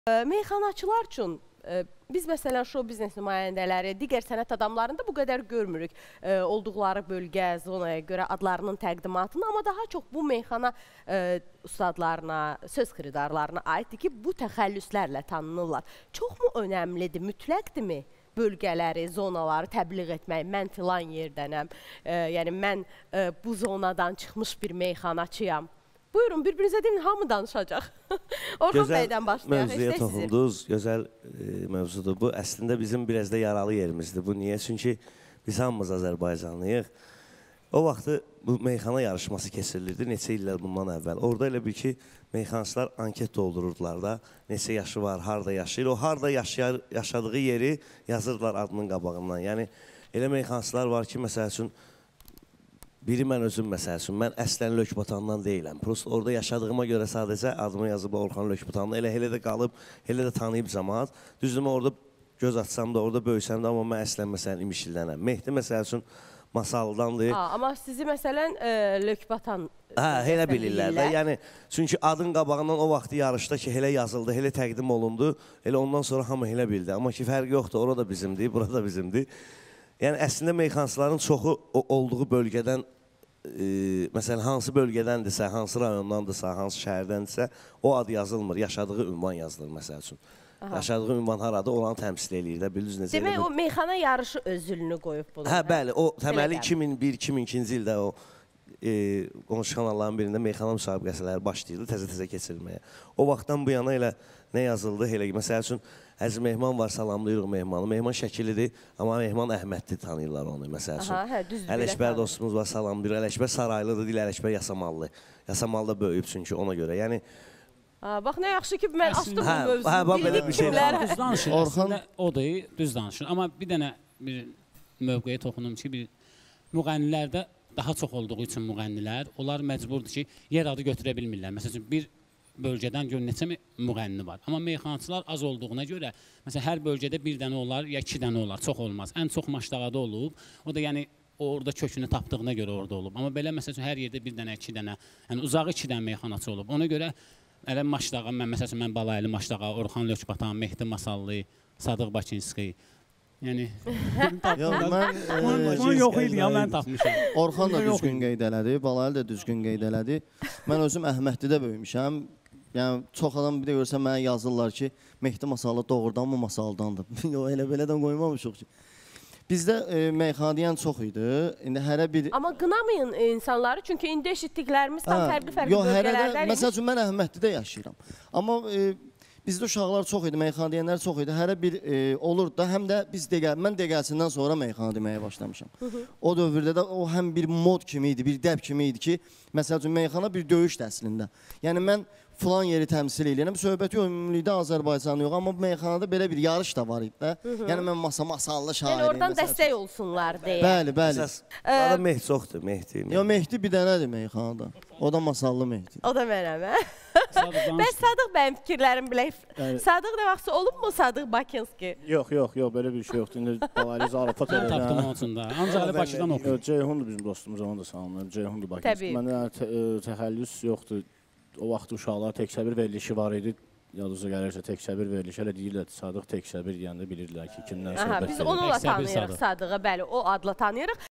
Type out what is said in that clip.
Meyxanaçılar üçün biz məsələn şou biznes nümayəndələri, digər sənət adamlarında bu qədər görmürük olduqları bölgə, zonaya görə adlarının təqdimatını, amma daha çox bu meyxana ustadlarına, söz xiridarlarına aiddir ki, bu təxəllüslərlə tanınırlar. Çoxmu önəmlidir, mütləqdirmi bölgələri, zonaları təbliğ etmək? Mən filan yerdənəm, yəni mən bu zonadan çıxmış bir meyxanaçıyam. Buyurun, bir-birinizə deyin, hamı danışacaq. Orxan bəydən başlayaq. Mövzuya toxundunuz, gözəl mövzudur. Bu, əslində bizim biraz da yaralı yerimizdir. Bu niyə? Çünki biz hamımız Azərbaycanlıyıq. O vaxtı bu meyxana yarışması keçirilirdi, neçə illər bundan əvvəl. Orada elə bir ki, meyxanaçılar anket doldururdular da, neçə yaşı var, harada yaşayır. O harada yaşadığı yeri yazırdılar adının qabağından. Yəni, elə meyxanaçılar var ki, məsəl üçün, biri mən özüm məsəl üçün, mən əslən Lökbatandan deyiləm. Prost orada yaşadığıma görə sadəcə adımı yazıb Orxan Lökbatandan. Elə də qalıb, elə də tanıyıb cəmaat. Düzdür, mən orada göz açsam da, orada böyüsəm də, amma mən əslən məsələn İmişildənəm. Mehdi məsəl üçün Masaldandır. Amma sizi məsələn Lökbatan elə bilirlər də. Yəni, çünki adın qabağından o vaxtı yarışda ki, elə yazıldı, elə təqdim olundu, elə ondan sonra hamı elə bildi. Amma ki, fərqi yoxdur, orada bizimdir, burada bizimdir. Yəni, əslində meyxanaçıların çoxu olduğu bölgədən, məsələn, hansı bölgədəndirsə, hansı rayondandırsa, hansı şəhərdəndirsə, o ad yazılmır, yaşadığı ünvan yazılır, məsəl üçün. Yaşadığı ünvan harada, oranı təmsil eləyir də, bildiniz necə? Demək, o meyxana yarışı özülünü qoyub bunu. Hə, bəli, o təməli 2001-2002-ci ildə o qonşu kanalların birində meyxana müsabiqəsələri başlayırdı, təzə-təzə keçirilməyə. O vaxtdan bu yana elə nə yazıldı, elə ki, məsəl üçün, Əziz Mehman var, salamlayırıq Mehmanı. Mehman şəkilidir, amma Mehman Əhməddir, tanıyırlar onu, məsəl üçün. Ələkbər dostumuz var, salamlayırıq. Ələkbər Saraylıdır, deyil, Ələkbər Yasamallı. Yasamalda böyüyüb çünki ona görə. Yəni, bax, nə yaxşı ki, mən açdım bu mövzunu. Bildik kimlər. Düz danışır, əslində odur, düz danışır. Amma bir dənə bir mövqeyə toxunum ki, müğənnilərdə daha çox olduğu üçün müğənnilər, onlar məcburdur ki, yer adı götürə bilmirlər. Məsəl üçün, bir bölgədən gör neçə müğənni var. Amma meyxanaçılar az olduğuna görə, məsələn, hər bölgədə bir dənə olar, ya iki dənə olar, çox olmaz. Ən çox Maşdağada olub, o da yəni orada kökünü tapdığına görə orada olub. Amma belə, məsəl üçün, hər yerdə bir dənə, iki dənə, yəni uzağı iki dənə meyxanaçı olub. Ona görə, elə Maşdağa, məsəl üçün, mən Balaylı Maşdağa, Orxan Lökbatan, Mehdi Masallı, Sadıq Bakinski, yəni, bunu yox idi ya, mən tapmışam. Orxan da düzgün qeyd elədi, Balaylı da düzgün qeyd elədi. Mən özüm Əhmədlidə böyümüşəm. Yəni, çox adam bir də görsə mənə yazırlar ki, Mehdi Masallı doğrudan mı Masaldandır? Yox, elə belədən qoymamışıq ki. Bizdə meyxana deyən çox idi. İndi hərə bir... Amma qınamayın insanları, çünki indi eşitdiklərimiz tam fərqli-fərqli bölgələrdən. Məsəl üçün, mən Əhmədlidə yaşayıram. Amma bizdə uşaqlar çox idi, meyxana deyənlər çox idi. Hərə bir olur da, həm də mən Deqəlsindən sonra meyxana deməyə başlamışam. O dövrdə də o həm bir mod kimi idi, bir dəb kimi idi ki, məsəl üçün, meyxana bir döyüşdür əslində. Yəni, mən filan yeri təmsil edirəm. Söhbəti ümumilikdə Azərbaycanı yox, amma bu meyxanada belə bir yarış da var idi də. Yəni, mən masallı şairim. Yəni, oradan dəstək olsunlar deyə. Bəli, bəli. Orada Mehdi çoxdur, Mehdi. Yox, Mehdi bir dənədir meyxanada. O da masallı Mehdi. O da mənəm, hə? Bəs Sadıq bəyin fikirlərim bilək. Sadıq nə vaxtsa olub mu Sadıq Bakinski? Yox, belə bir şey yoxdur. İndi Balaylı zarafat edir. Mən tapdım onun üçün də. Ancaq elə Bakıdan oxuyur. Ceyhundur bizim dostumuz, onu da salamlayım. Ceyhundur Bakinski. Məndə təxəllüs yoxdur. O vaxt uşaqlar təkcə bir verilişi var idi. Yadınıza gəlirsə, təkcə bir verilişi. Elə deyirlər, Sadıq təkcə bir deyəndə bilirdilər ki, kimdən söhbət edir. Biz onunla tanıyırıq Sadığı, bəli, o adla tanıyırıq.